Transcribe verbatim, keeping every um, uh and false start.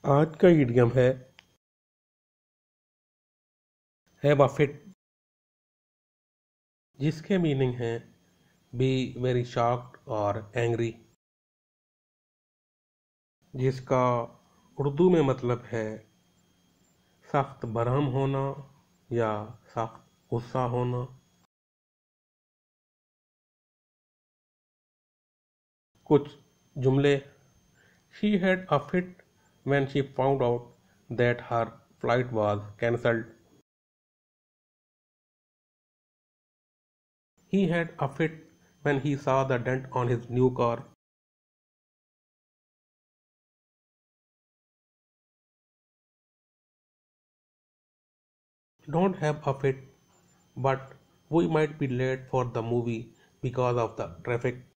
आज का इडियम है हैव अ फिट, जिसके मीनिंग है बी वेरी शॉक्ड और एंग्री, जिसका उर्दू में मतलब है सख्त बरहम होना या सख्त गुस्सा होना। कुछ जुमले। She had a fit when she found out that her flight was cancelled. He had a fit when he saw the dent on his new car. Don't have a fit, but we might be late for the movie because of the traffic.